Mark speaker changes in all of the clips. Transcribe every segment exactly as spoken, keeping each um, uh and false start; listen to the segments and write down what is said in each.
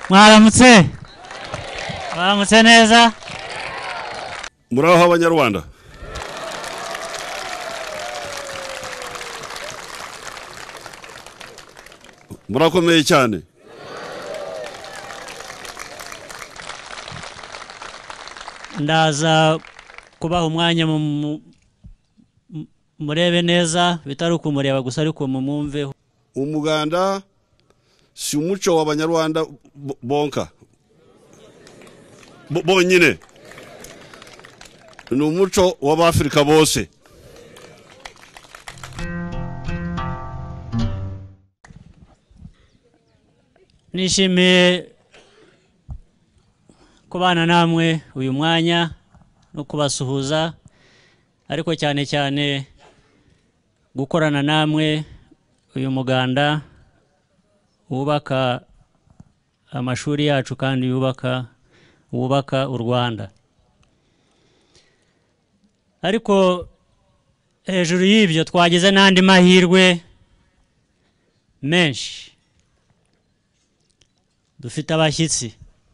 Speaker 1: mwaramutse mwaramutse neza
Speaker 2: muraho abanyarwanda murakomeye cyane
Speaker 1: ndaza kubaha umwanya murebe neza bitari ukumureba gusa ariko mumwumve.
Speaker 2: Umuganda si umuco w'abanyarwanda bonka bonyine, ni umuco w'abafrika bose.
Speaker 1: Nishimiye kubana namwe uyu mwanya no kubasuhuza, ariko cyane cyane gukorana namwe uyu muganda wubaka amashuri yacu kandi yubaka wubaka u Rwanda. Ariko hejuru y'ibyo twagize n'andi mahirwe menshi. Dufite abashyitsi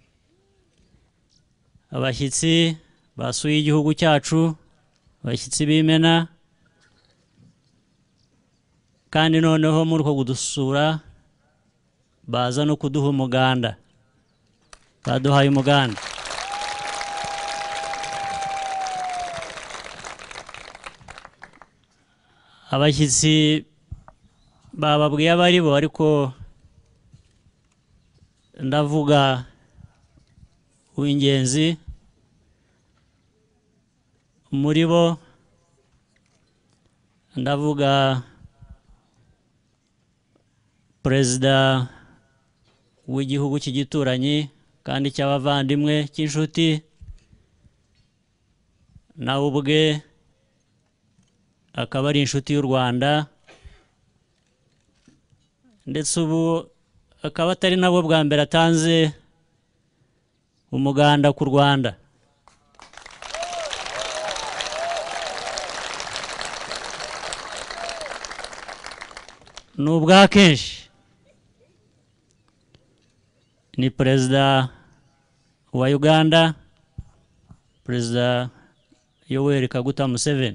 Speaker 1: abashyitsi basuye igihugu cyacu, abashyitsi b'imena, kandi noneho muri uko kudusura baza no kuduha umuganda, baduhaye umuganda. Abashyitsi bababwiye abari bo, ariko ndavuga uw'ingenzi muri bo, ndavuga perezida w'igihugu cy'igituranyi kandi cy'abavandimwe cy'inshuti, nawe ubwe akaba ari inshuti y'u Rwanda, ndetse ubu akaba atari nabwo bwa mbere atanze umuganda ku Rwanda. Ni ubwa kenshi. Ni perezida wa Uganda, perezida Yoweri Kaguta Museveni.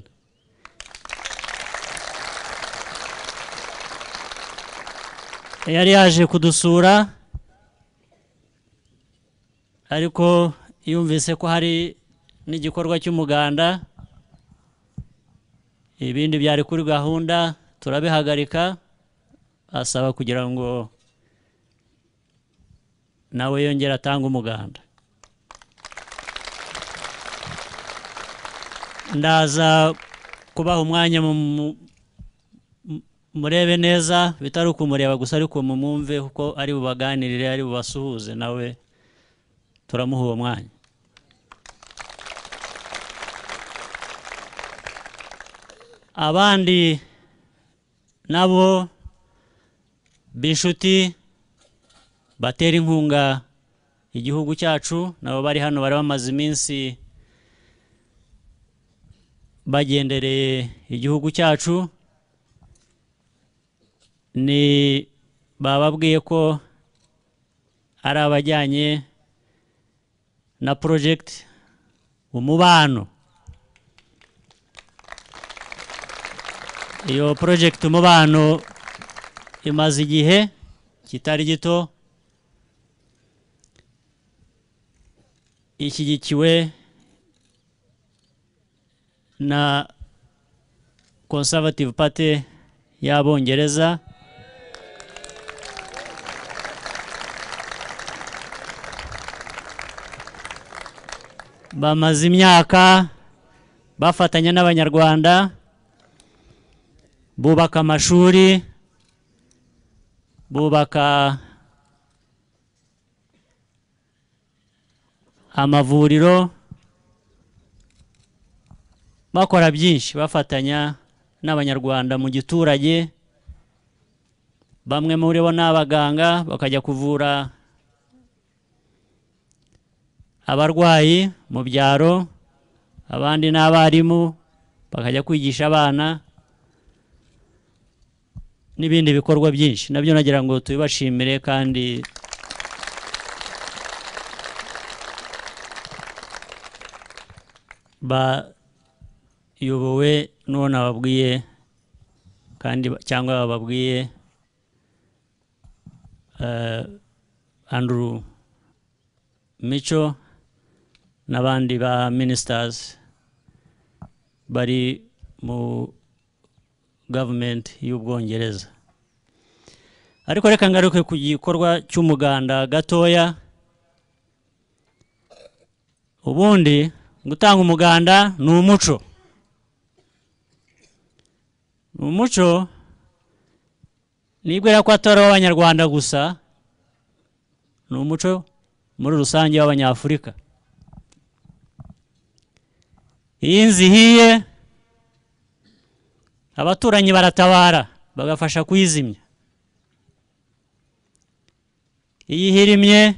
Speaker 1: Yari yaje kudusura, ariko yumvise ko hari n'igikorwa cy'umuganda, ibindi byari kuri gahunda turabihagarika, asaba kugira ngo nawe yongere atange umuganda. Ndaza kubaha umwanya murebe neza bitari ukumureba gusa ariko mumwumve kuko ari bubaganirire, ari bubasuhuze, nawe turamuha uwo mwanya. Abandi nabo b'inshuti batera inkunga igihugu cyacu, nabo bari hano, bari bamaze iminsi bagendereye igihugu cyacu. Ni bababwiye ko ari abajyanye na project umubano. Iyo project umubano imaze igihe kitari gito, ishyigikiwe na Conservative Party y'Abongereza, bamaze imyaka bafatanya n'Abanyarwanda bubaka amashuri, bubaka amavuriro, bakora byinshi bafatanya n'Abanyarwanda mu giturage. Bamwe muri bo n'abaganga, bakajya kuvura abarwayi mu byaro, abandi n'abarimu bakajya kwigisha abana, n'ibindi bikorwa byinshi. Nabyo nagira ngo tubibashimire kandi bayobowe n'uwo nababwiye kandi cyangwa bababwiye uh, Andrew Micho n'abandi ba ministers bari mu government y'Ubwongereza. Ariko reka ngaruke ku gikorwa cy'umuganda gatoya. Ubundi gutanga umuganda ni umuco. Ni umuco nibwira ko atari w'Abanyarwanda gusa, ni umuco muri rusange w'Abanyafurika. Iyi nzu ihiye abaturanyi baratabara bagafasha kuyizimya. Iyi hirimye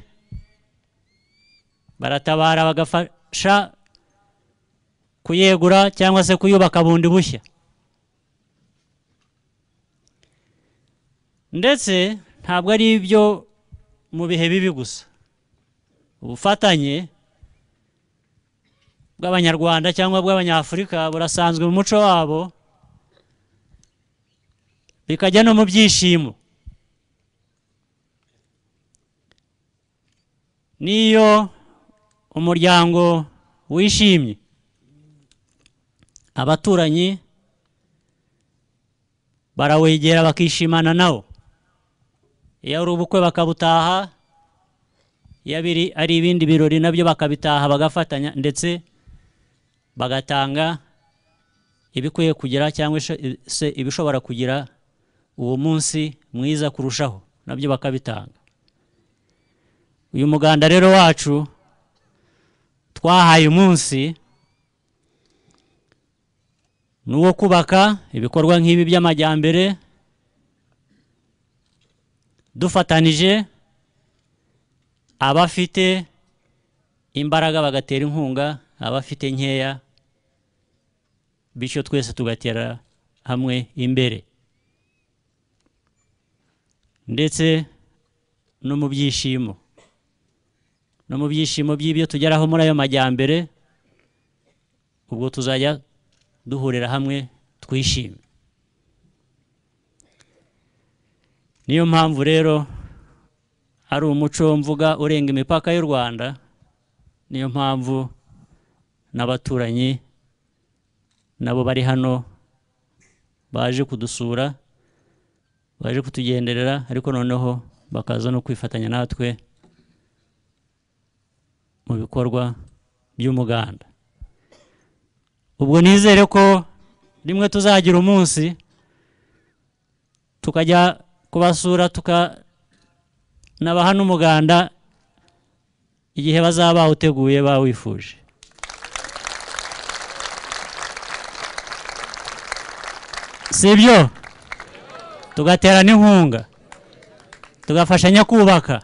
Speaker 1: baratabara bagafasha kuyegura cyangwa se kuyubaka bundi bushya. Ndetse ntabwo ari ibyo mu bihe bibi gusa. Ubufatanye bw'Abanyarwanda cyangwa bw'Abanyafurika burasanzwe mu muco wabo, bikajya no mu byishimo. Niyo umuryango wishimye, abaturanyi barawegera bakishimana nawo. Iyo ari ubukwe bakabutaha, iyo ari ibindi birori nabyo bakabitaha bagafatanya, ndetse bagatanga ibikwiye kugira cyangwa se ibishobora kugira uwo munsi mwiza kurushaho, nabyo bakabitanga. Uyu muganda rero wacu twahaye umunsi nuwo kubaka ibikorwa nk'ibi by'amajyambere, dufatanije abafite imbaraga bagatera inkunga, abafite nkeya, bityo twese tugatera hamwe imbere. Ndetse no mu byishimo, no mu byishimo by'ibyo tugeraho muri ayo majyambere, ubwo tuzajya duhurira hamwe twishime. Niyo mpamvu rero ari umuco mvuga urenga imipaka y'u Rwanda. Niyo mpamvu n'abaturanyi nabo bari hano baje kudusura, baje kutugenderera, ariko noneho bakaza no kwifatanya natwe mu bikorwa by'umuganda. Ubwo nizere ko rimwe tuzagira umunsi tukajya kubasura, tukanabaha n'umuganda igihe bazaba bawuteguye bawifuje. Sibyo? Tugaterana inkunga, tugafashanya kubaka.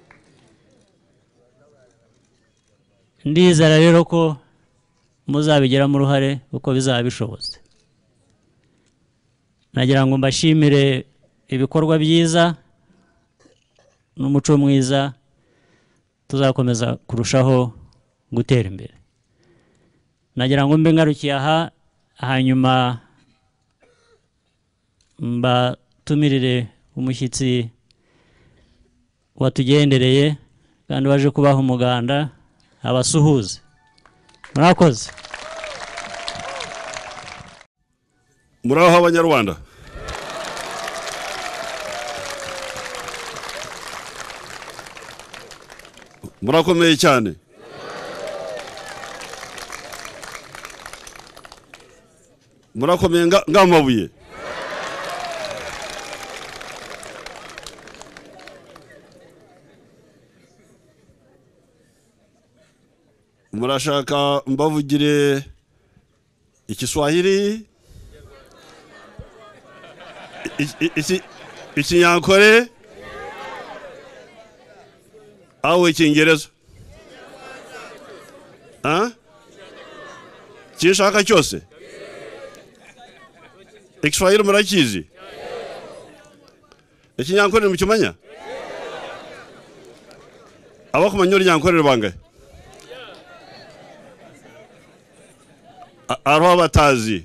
Speaker 1: Ndizera rero ko muzabigiramo uruhare uko bizaba bishobotse. Nagira ngo mbashimire ibikorwa byiza n'umuco mwiza, tuzakomeza kurushaho gutera imbere. Nagira ngo mbe ngarukiye aha, hanyuma mbatumirire umushyitsi watugendereye kandi waje kubaha umuganda abasuhuze. Murakoze.
Speaker 2: Muraho Abanyarwanda. Murakomeye cyane. Murakomeye ngamabuye. Murashaka mbavugire Ikiswahili, Ikinyankore, au Icyingereza? Ah? Kishaka cyose? Ikiswahili murakizi? Ikinyankore mukimanya? Abakumanya Ikinyankore bangahe? Aroha batazi.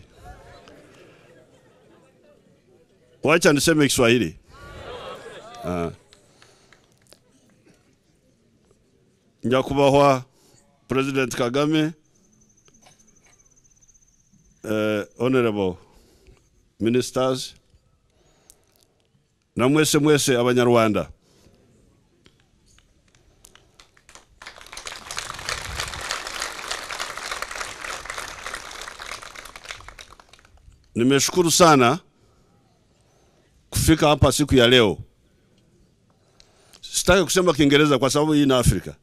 Speaker 2: Wacha niseme Kiswahili. Ah. Nyakubahwa President Kagame, uh, honorable ministers, na mwese mwese abanyarwanda. Nimeshukuru sana kufika hapa siku ya leo. Sitaki kusema Kiingereza kwa sababu hii ni Afrika.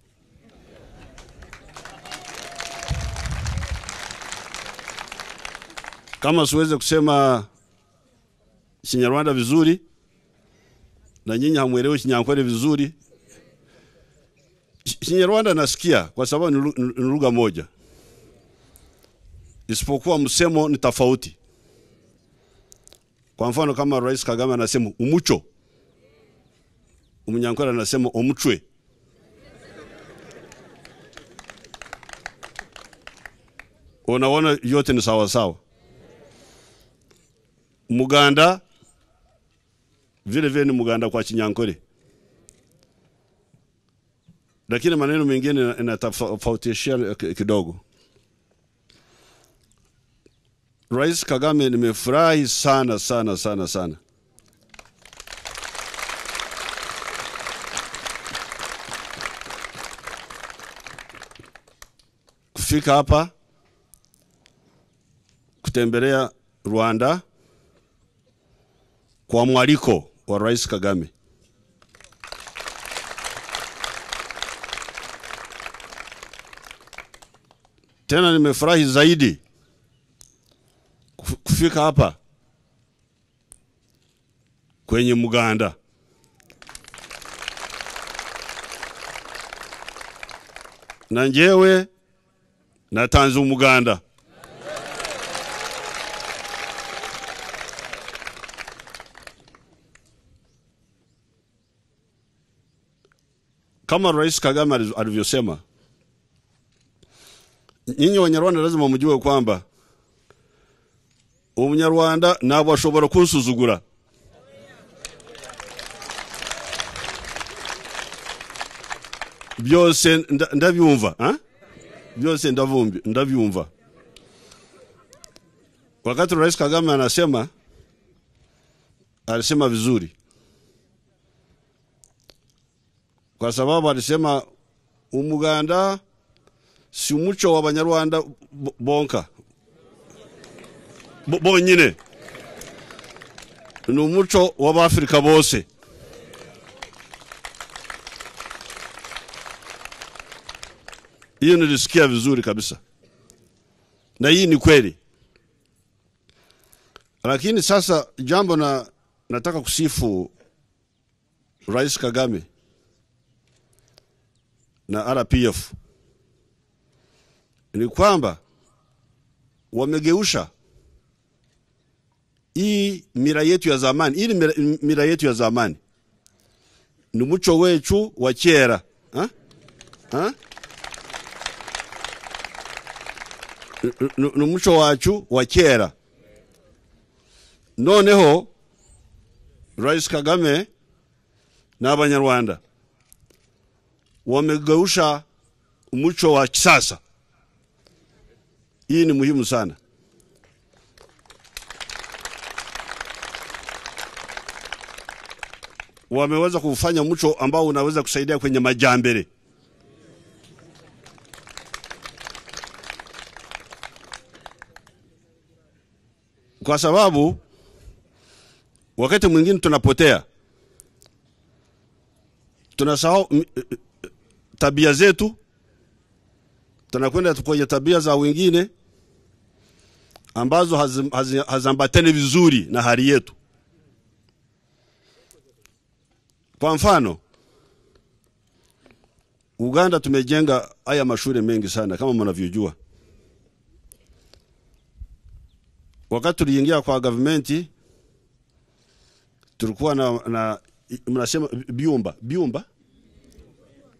Speaker 2: Kama siweze kusema Kinyarwanda vizuri na nyinyi hamuelewi Kinyankole vizuri, Kinyarwanda nasikia kwa sababu ni lugha moja, isipokuwa msemo ni tofauti. Kwa mfano kama Rais Kagame anasema umucho, Umunyankole anasema omuchwe. Unaona yote ni sawa sawa. Muganda vile vile ni Muganda kwa Kinyankole, lakini maneno mengine yanatofautisha kidogo. Rais Kagame, nimefurahi sana sana sana sana kufika hapa kutembelea Rwanda kwa mwaliko wa Rais Kagame. Tena nimefurahi zaidi kufika hapa kwenye Muganda. Na njewe natanze Umuganda. Kama Rais Kagame alivyosema, nyinyi Wanyarwanda lazima mjue kwamba Umunyarwanda ntabwo ashobora kunsuzugura. Byose ndabyumva, ha? Byose ndavumbi, ndabyumva. Wakati Rais Kagame anasema, alisema vizuri. Kwa sababu alisema Umuganda si umuco w'Abanyarwanda bonka bonyine, ni umuco w'Abafrika bose. Hiyo nilisikia vizuri kabisa, na hii ni kweli. Lakini sasa jambo na nataka kusifu Rais Kagame na R P F ni kwamba wamegeusha hii mira yetu ya zamani. Hii mira, mira yetu ya zamani ni muco wetu wa kera, ha? Ha? Ni muco wacu wa kera. Noneho Rais Kagame na Abanyarwanda wamegeusha umuco wa kisasa. Hii ni muhimu sana. Wameweza kufanya muco ambao unaweza kusaidia kwenye majambere. Kwa sababu wakati mwingine tunapotea, tunasahau tabia zetu, tunakwenda kwenye tabia za wengine ambazo hazambatani vizuri na hali yetu. Kwa mfano, Uganda tumejenga haya mashule mengi sana kama mnavyojua. Wakati tuliingia kwa government, tulikuwa na, na mnasema biumba biumba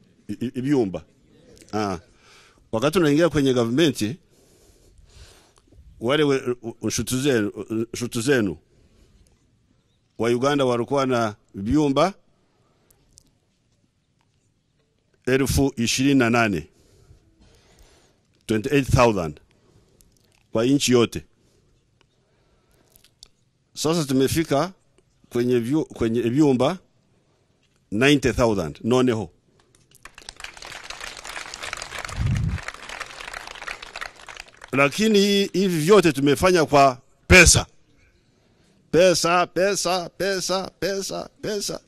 Speaker 2: biumba ah wakati tunaingia kwenye government, wale nshuti zenu nshuti zenu wa Uganda walikuwa na vyumba elfu ishirini na nane twenty-eight thousand kwa nchi yote. Sasa tumefika kwenye vyu, kwenye vyumba ninety thousand noneho. Lakini hivi vyote tumefanya kwa pesa. Pesa, pesa, pesa, pesa, pesa.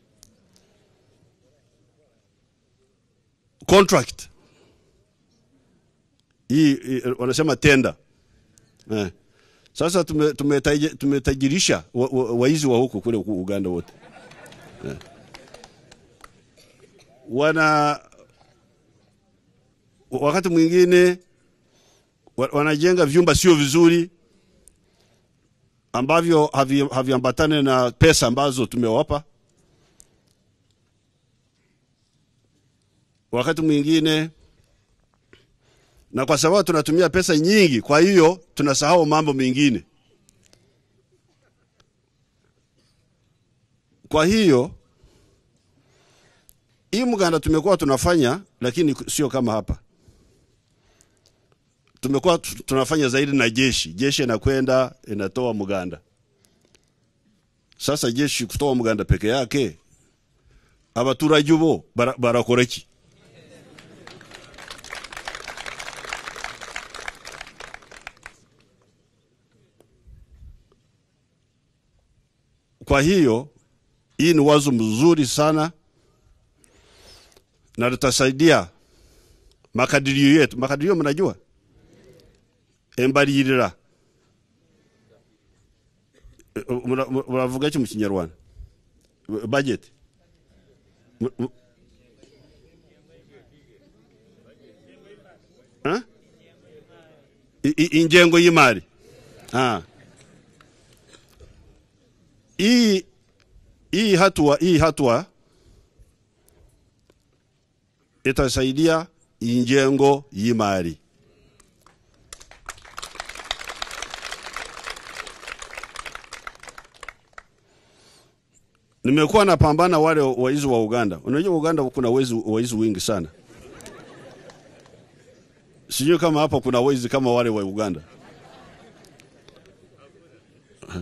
Speaker 2: Contract. Hii wanasema tender. Eh. Sasa tumetajirisha waizi wa huko kule Uganda wote. Eh. Wana wakati mwingine wanajenga vyumba sio vizuri ambavyo haviambatane na pesa ambazo tumewapa. Wakati mwingine, na kwa sababu tunatumia pesa nyingi, kwa hiyo tunasahau mambo mengine. Kwa hiyo hii mganda tumekuwa tunafanya, lakini sio kama hapa. Tumekuwa tunafanya zaidi na jeshi. Jeshi inakwenda inatoa mganda. Sasa jeshi kutoa mganda peke yake, abaturage bo barakoreki. Kwa hiyo hii ni wazo mzuri sana na tutasaidia makadirio yetu. Makadirio mnajua? Embalirira. Muravuga iki mu Kinyarwanda? Budget. Ha? Ingengo y'imari. Ah. Hii hii hatua hii hatua itasaidia ingengo y'imari. Nimekuwa napambana wale waizi wa Uganda. Unajua Uganda kuna waizi waizi wengi sana. Sijui kama hapa kuna waizi kama wale wa Uganda. Uh-huh.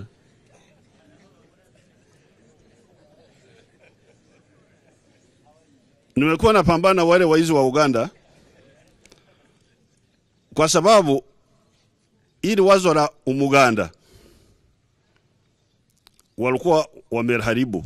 Speaker 2: Nimekuwa napambana wale waizi wa Uganda kwa sababu ili wazo la umuganda walikuwa wamerharibu.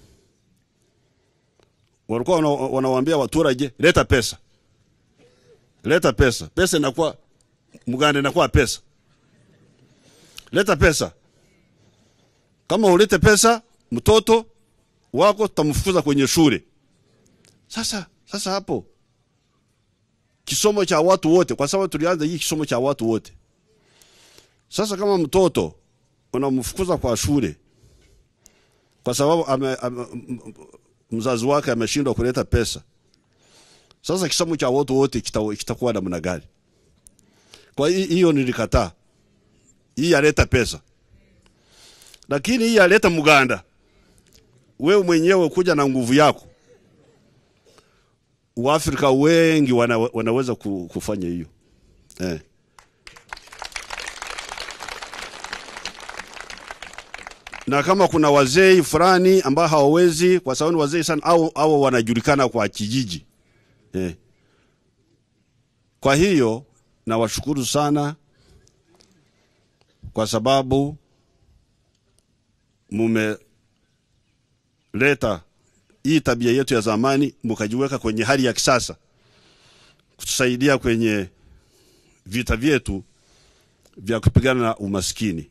Speaker 2: Walikuwa wanawaambia waturage leta pesa. Leta pesa. Pesa inakuwa muganda inakuwa pesa. Leta pesa. Kama ulete pesa, mtoto wako tutamfukuza kwenye shule. Sasa sasa hapo kisomo cha watu wote, kwa sababu tulianza hii kisomo cha watu wote. Sasa kama mtoto unamfukuza kwa shule kwa sababu ame, ame, mzazi wake ameshindwa kuleta pesa, sasa kisomo cha watu wote kitakuwa namna gani? Kwa hiyo nilikataa hii yaleta pesa, lakini hii yaleta muganda. Wewe mwenyewe kuja na nguvu yako. Waafrika wengi wana, wanaweza kufanya hiyo. Eh. Na kama kuna wazee fulani ambao hawawezi kwa sababu wazee sana au au wanajulikana kwa kijiji. Eh. Kwa hiyo na washukuru sana kwa sababu mumeleta hii tabia yetu ya zamani mkajiweka kwenye hali ya kisasa kutusaidia kwenye vita vyetu vya kupigana na umaskini.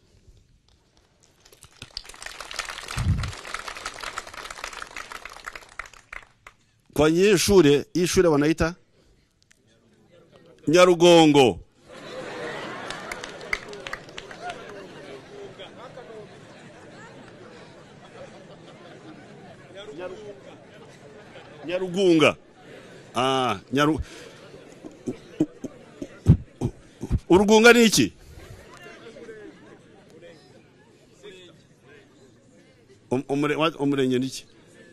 Speaker 2: Kwenye shule, hii shule wanaita Nyarugongo. Nyarugunga. Ah, Nyaru Urugunga ni iki? Um- umure- wa- umurenge niki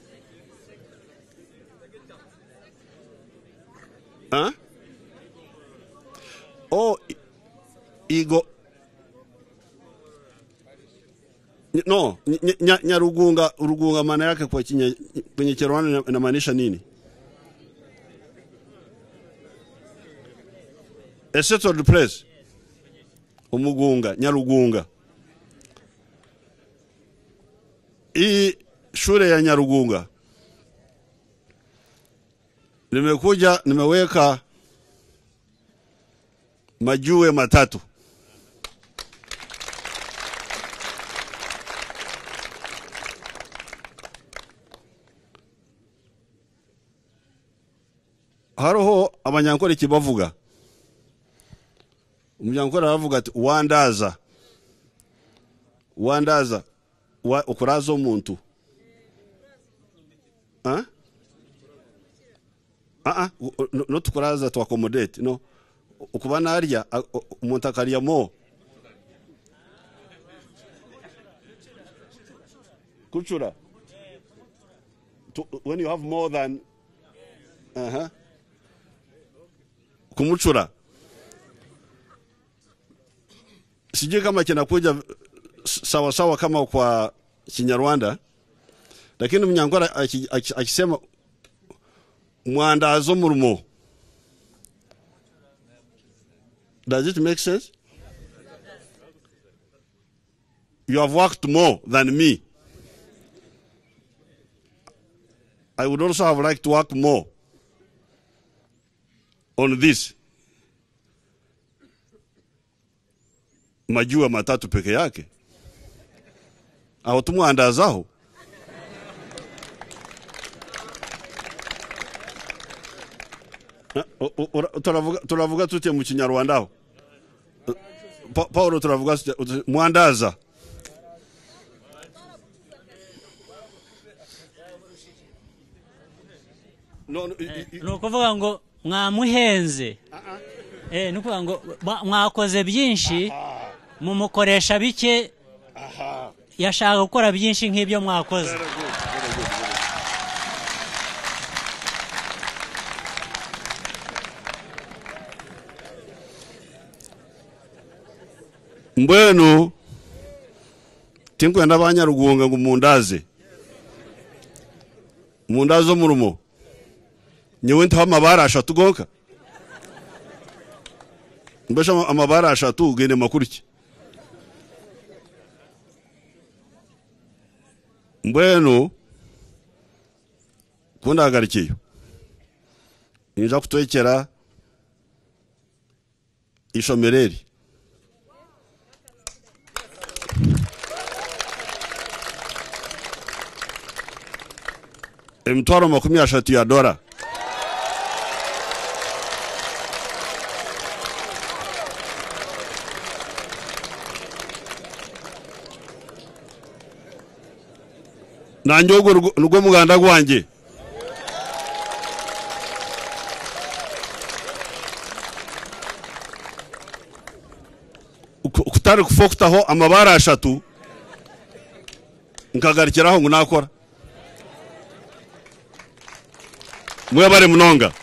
Speaker 2: Huh? Oh, i- igo Ny- no ny- nya- Nyarugunga. Urugunga maana yake kwa Kinya- kwenye Kinyarwanda ina- inamaanisha nini? A settled place. Umugunga, Nyarugunga. Hii shule ya Nyarugunga nimekuja nimeweka majue matatu. Haroho abanyankore kibavuga. Umunyankore aravuga ati wandaza. Wandaza wa ukuraza omuntu. Ah? Ah ah, no, no tukuraza to accommodate, no. Ukuba narya umuntu akarya mo. Kuchura. To, when you have more than uh-huh. Kumuchura. Sijui kama kinakuja sawa sawa kama kwa Kinyarwanda, lakini Mnyankore akisema mwandazo murimo. Does it make sense? You have worked more than me. I would also have liked to work more on this. Majua matatu peke yake. Aho tumwandazaho. Turavuga turavuga tute mu Kinyarwanda aho. Paulo turavuga mwandaza. No, no,
Speaker 1: no kuvuga ngo mwamuhenze. Eh nukuvuga ngo mwakoze byinshi mumukoresha bike. Yashaka gukora byinshi nk'ibyo mwakoze.
Speaker 2: Mbwenu tinkwenda Abanyarugunga ngo mundaze. Mundazo murumo. Nyewe ntaho amabara ashatu gonka. Mbesha amabara ashatu ugende makuriki. Mbwenu kunda agarikiyo. Inja kutwekera ishomereri. Emitwaro makumi ashatu ya dola. Nanjogo rugo muganda gwanjye. Kutari kufokutaho amabara ashatu nkagarikiraho ngo nakora. Mwe bare munonga.